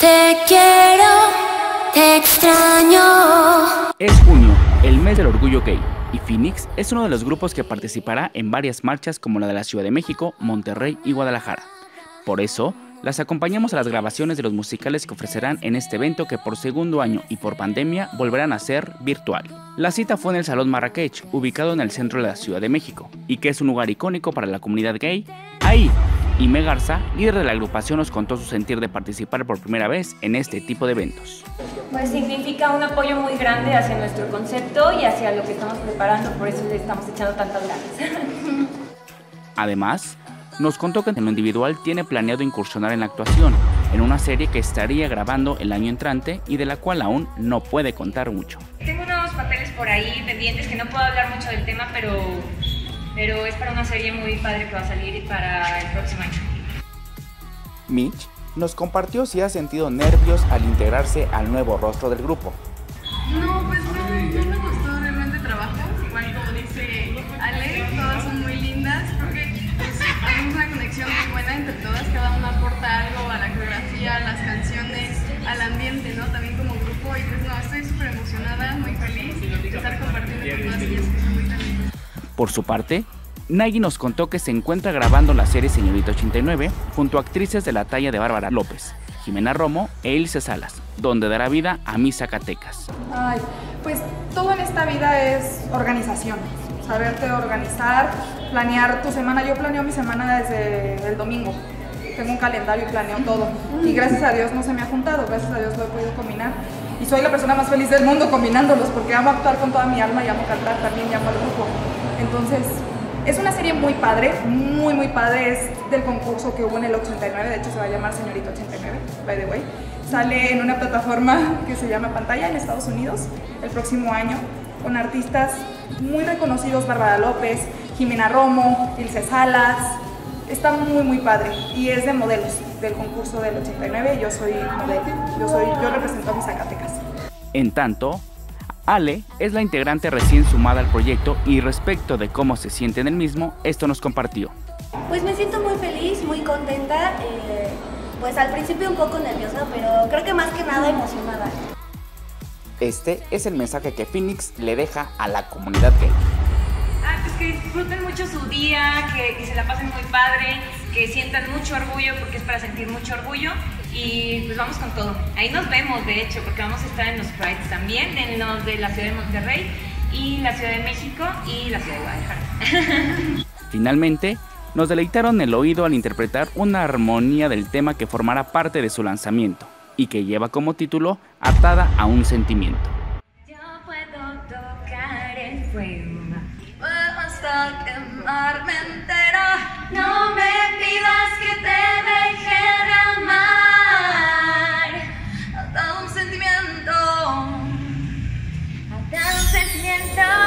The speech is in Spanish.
Te quiero, te extraño. Es junio, el mes del orgullo gay, y Phoenix es uno de los grupos que participará en varias marchas como la de la Ciudad de México, Monterrey y Guadalajara. Por eso, las acompañamos a las grabaciones de los musicales que ofrecerán en este evento que por segundo año y por pandemia volverán a ser virtual. La cita fue en el Salón Marrakech, ubicado en el centro de la Ciudad de México, y que es un lugar icónico para la comunidad gay. Ahí, Ime Garza, líder de la agrupación, nos contó su sentir de participar por primera vez en este tipo de eventos. Pues significa un apoyo muy grande hacia nuestro concepto y hacia lo que estamos preparando, por eso le estamos echando tantas ganas. Además, nos contó que en lo individual tiene planeado incursionar en la actuación, en una serie que estaría grabando el año entrante y de la cual aún no puede contar mucho. Tengo unos papeles por ahí pendientes que no puedo hablar mucho del tema, pero es para una serie muy padre que va a salir para el próximo año. Mitch nos compartió si ha sentido nervios al integrarse al nuevo rostro del grupo. No, pues no me gustó realmente trabajo. Igual como dice Ale, todas son muy lindas. Creo que pues, hay una conexión muy buena entre todas. Cada una aporta algo a la coreografía, a las canciones, al ambiente, ¿no? También como grupo. Y pues no, estoy súper emocionada, muy feliz de estar compartiendo con todas ellas que son muy talentos. Por su parte, Nagui nos contó que se encuentra grabando la serie Señorita 89 junto a actrices de la talla de Bárbara López, Jimena Romo e Ilse Salas, donde dará vida a Mis Zacatecas. Ay, pues todo en esta vida es organización, saberte organizar, planear tu semana. Yo planeo mi semana desde el domingo, tengo un calendario y planeo todo. Y gracias a Dios no se me ha juntado, gracias a Dios lo he podido combinar. Y soy la persona más feliz del mundo combinándolos porque amo actuar con toda mi alma y amo cantar también y amo al grupo. Entonces, es una serie muy padre, muy padre, es del concurso que hubo en el 89, de hecho se va a llamar Señorita 89, by the way. Sale en una plataforma que se llama Pantalla en Estados Unidos el próximo año, con artistas muy reconocidos, Bárbara López, Jimena Romo, Ilse Salas. Está muy padre y es de modelos del concurso del 89, yo soy modelo, yo represento a Mis Zacatecas. En tanto, Ale es la integrante recién sumada al proyecto y respecto de cómo se siente en el mismo, esto nos compartió. Pues me siento muy feliz, muy contenta, pues al principio un poco nerviosa, pero creo que más que nada emocionada. Este es el mensaje que Phoenix le deja a la comunidad gay. Pues que disfruten mucho su día, que se la pasen muy padre, que sientan mucho orgullo porque es para sentir mucho orgullo. Y pues vamos con todo. Ahí nos vemos, de hecho, porque vamos a estar en los Prides también, en los de la Ciudad de Monterrey y la Ciudad de México y la Ciudad de Guadalajara. Finalmente, nos deleitaron el oído al interpretar una armonía del tema que formará parte de su lanzamiento y que lleva como título Atada a un sentimiento. Yo puedo tocar el fuego Hasta quemarme entera. No me pidas que te deje de amar. Hasta un sentimiento. Hasta un sentimiento.